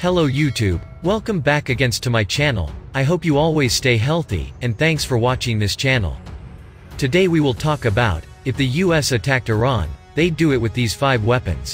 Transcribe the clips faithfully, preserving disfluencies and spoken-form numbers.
Hello YouTube, welcome back again to my channel. I hope you always stay healthy, and thanks for watching this channel. Today we will talk about, if the U S attacked Iran, they'd do it with these five weapons.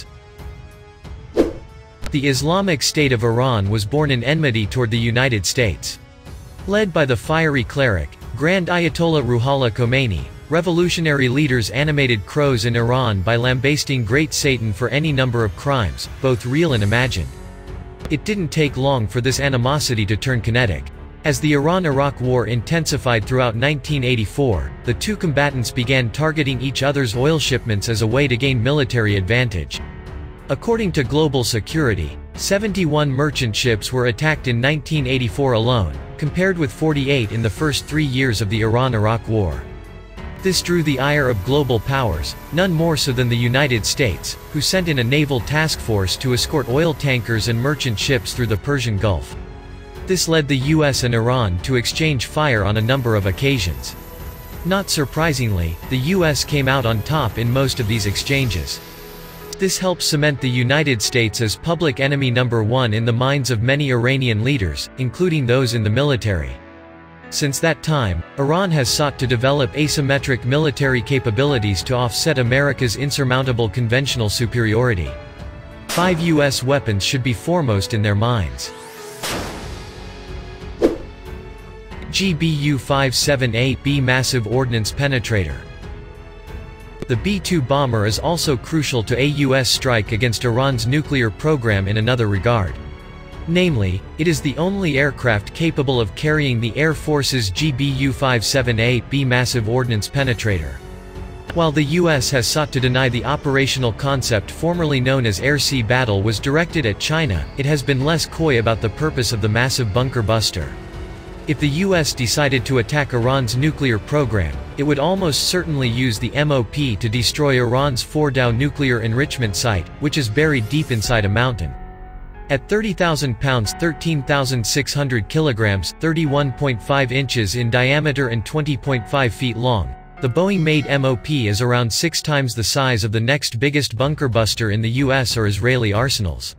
The Islamic State of Iran was born in enmity toward the United States. Led by the fiery cleric, Grand Ayatollah Ruhollah Khomeini, revolutionary leaders animated crows in Iran by lambasting Great Satan for any number of crimes, both real and imagined. It didn't take long for this animosity to turn kinetic. As the Iran-Iraq War intensified throughout nineteen eighty-four, the two combatants began targeting each other's oil shipments as a way to gain military advantage. According to Global Security, seventy-one merchant ships were attacked in nineteen eighty-four alone, compared with forty-eight in the first three years of the Iran-Iraq War. This drew the ire of global powers, none more so than the United States, who sent in a naval task force to escort oil tankers and merchant ships through the Persian Gulf. This led the U S and Iran to exchange fire on a number of occasions. Not surprisingly, the U S came out on top in most of these exchanges. This helped cement the United States as public enemy number one in the minds of many Iranian leaders, including those in the military. Since that time, Iran has sought to develop asymmetric military capabilities to offset America's insurmountable conventional superiority. Five U S weapons should be foremost in their minds. G B U five seventy-eight B Massive Ordnance Penetrator. The B two bomber is also crucial to a U S strike against Iran's nuclear program in another regard. Namely, it is the only aircraft capable of carrying the Air Force's G B U five seventy-eight B Massive Ordnance Penetrator. While the U S has sought to deny the operational concept formerly known as air-sea battle was directed at China, it has been less coy about the purpose of the massive bunker buster. If the U S decided to attack Iran's nuclear program, it would almost certainly use the M O P to destroy Iran's Fordow nuclear enrichment site, which is buried deep inside a mountain. At thirty thousand pounds thirteen thousand six hundred kilograms thirty-one point five inches in diameter and twenty point five feet long, the Boeing-made M O P is around six times the size of the next biggest bunker buster in the U S or Israeli arsenals.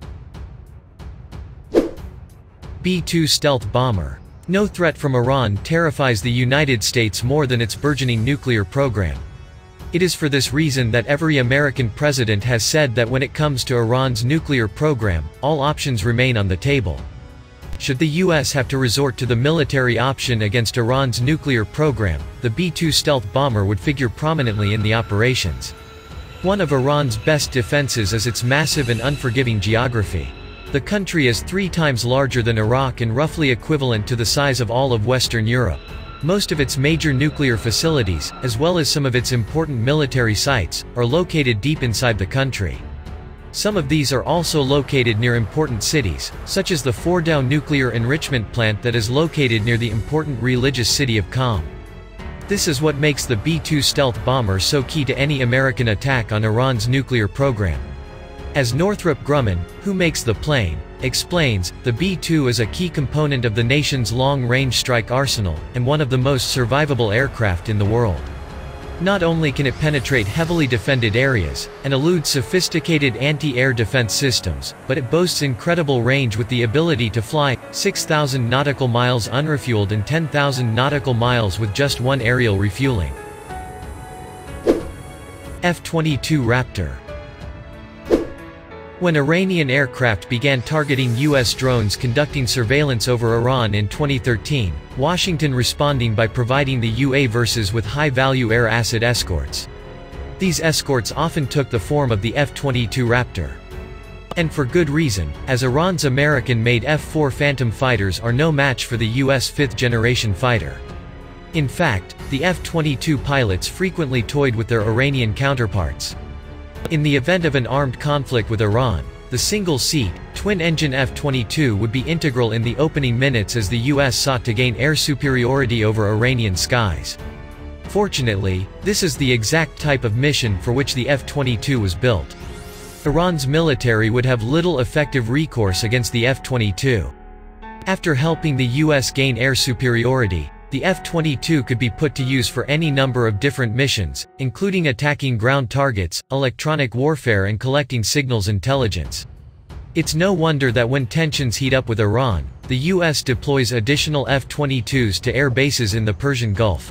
B two Stealth Bomber. No threat from Iran terrifies the United States more than its burgeoning nuclear program. It is for this reason that every American president has said that when it comes to Iran's nuclear program, all options remain on the table. Should the U S have to resort to the military option against Iran's nuclear program, the B two stealth bomber would figure prominently in the operations. One of Iran's best defenses is its massive and unforgiving geography. The country is three times larger than Iraq and roughly equivalent to the size of all of Western Europe. Most of its major nuclear facilities, as well as some of its important military sites, are located deep inside the country. Some of these are also located near important cities, such as the Fordow nuclear enrichment plant that is located near the important religious city of Qom. This is what makes the B two stealth bomber so key to any American attack on Iran's nuclear program. As Northrop Grumman, who makes the plane, explains, the B two is a key component of the nation's long-range strike arsenal, and one of the most survivable aircraft in the world. Not only can it penetrate heavily defended areas, and elude sophisticated anti-air defense systems, but it boasts incredible range with the ability to fly six thousand nautical miles unrefueled and ten thousand nautical miles with just one aerial refueling. F twenty-two Raptor. When Iranian aircraft began targeting U S drones conducting surveillance over Iran in twenty thirteen, Washington responding by providing the U A forces with high-value air asset escorts. These escorts often took the form of the F twenty-two Raptor. And for good reason, as Iran's American-made F four Phantom fighters are no match for the U S fifth-generation fighter. In fact, the F twenty-two pilots frequently toyed with their Iranian counterparts. In the event of an armed conflict with Iran, the single-seat, twin-engine F twenty-two would be integral in the opening minutes as the U S sought to gain air superiority over Iranian skies. Fortunately, this is the exact type of mission for which the F twenty-two was built. Iran's military would have little effective recourse against the F twenty-two. After helping the U S gain air superiority, the F twenty-two could be put to use for any number of different missions, including attacking ground targets, electronic warfare and collecting signals intelligence. It's no wonder that when tensions heat up with Iran, the U S deploys additional F twenty-twos to air bases in the Persian Gulf.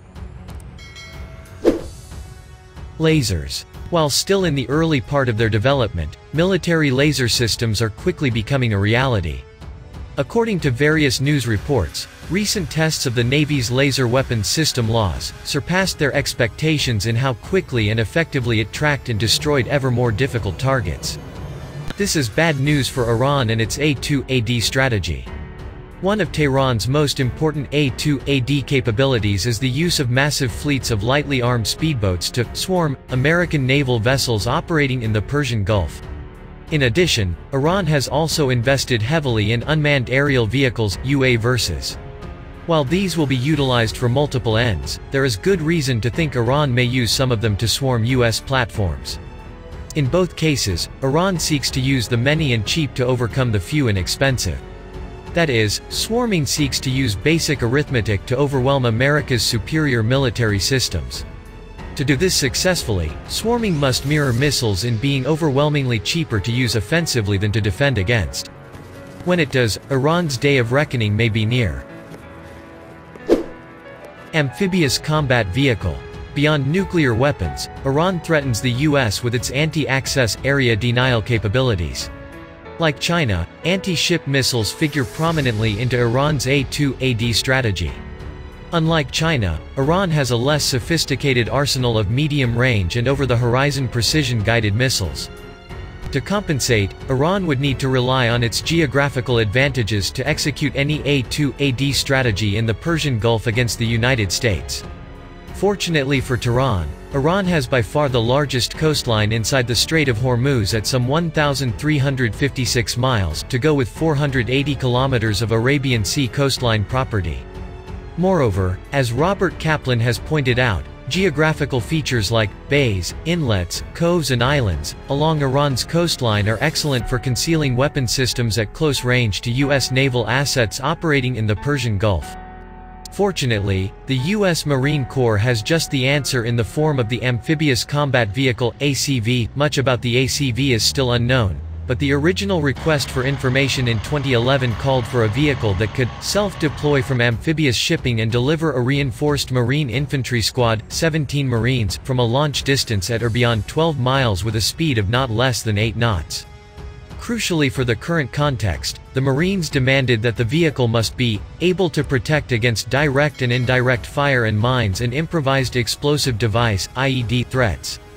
Lasers. While still in the early part of their development, military laser systems are quickly becoming a reality. According to various news reports, recent tests of the Navy's laser weapons system L A W S surpassed their expectations in how quickly and effectively it tracked and destroyed ever more difficult targets. This is bad news for Iran and its A two A D strategy. One of Tehran's most important A two A D capabilities is the use of massive fleets of lightly armed speedboats to swarm American naval vessels operating in the Persian Gulf. In addition, Iran has also invested heavily in unmanned aerial vehicles U A Vs. While these will be utilized for multiple ends, there is good reason to think Iran may use some of them to swarm U S platforms. In both cases, Iran seeks to use the many and cheap to overcome the few and expensive. That is, swarming seeks to use basic arithmetic to overwhelm America's superior military systems. To do this successfully, swarming must mirror missiles in being overwhelmingly cheaper to use offensively than to defend against. When it does, Iran's day of reckoning may be near. Amphibious combat vehicle. Beyond nuclear weapons, Iran threatens the U S with its anti-access area denial capabilities. Like China, anti-ship missiles figure prominently into Iran's A two A D strategy. Unlike China, Iran has a less sophisticated arsenal of medium-range and over-the-horizon precision-guided missiles. To compensate, Iran would need to rely on its geographical advantages to execute any A two A D strategy in the Persian Gulf against the United States. Fortunately for Tehran, Iran has by far the largest coastline inside the Strait of Hormuz at some one thousand three hundred fifty-six miles, to go with four hundred eighty kilometers of Arabian Sea coastline property. Moreover, as Robert Kaplan has pointed out, geographical features like bays, inlets, coves and islands along Iran's coastline are excellent for concealing weapon systems at close range to U S naval assets operating in the Persian Gulf. Fortunately, the U S Marine Corps has just the answer in the form of the Amphibious Combat Vehicle A C V. Much about the A C V is still unknown, but the original request for information in twenty eleven called for a vehicle that could self-deploy from amphibious shipping and deliver a reinforced Marine Infantry Squad, seventeen Marines, from a launch distance at or beyond twelve miles with a speed of not less than eight knots. Crucially for the current context, the Marines demanded that the vehicle must be able to protect against direct and indirect fire and mines and improvised explosive device (I E D) threats.